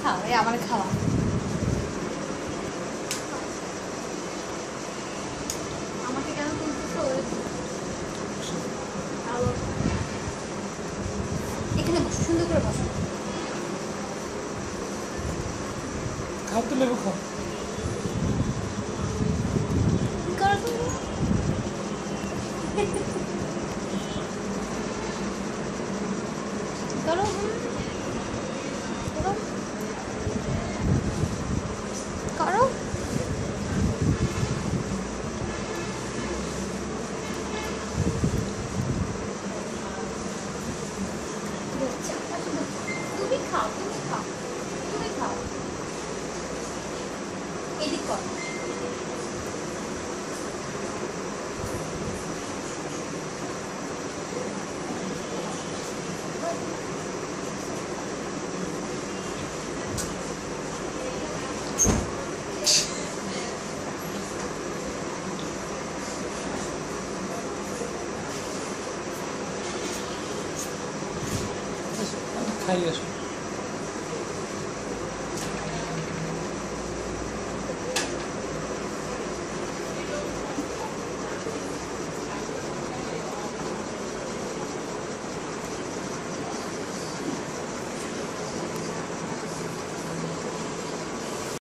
খাও, এই আমার খাওয়া। আমাকে কেন তুলতেছো? এখানে বসো, সুন্দর করে বসো। খাও তো, লেবু খাও। করো তুমি। করো, করো, করো। তুমি খাও, তুমি খাও, তুমি খাও। এদিক করো। খাইয়ে আসো।